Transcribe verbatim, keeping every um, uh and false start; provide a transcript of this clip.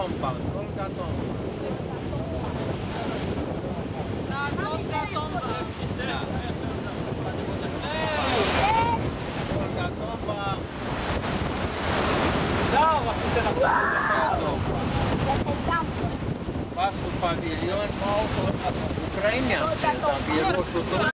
Tomba, Olga Tomba. Da, Olga Tomba. Olga Tomba. Da, va să te lasă. Pasul pavilion, ucrainean, там,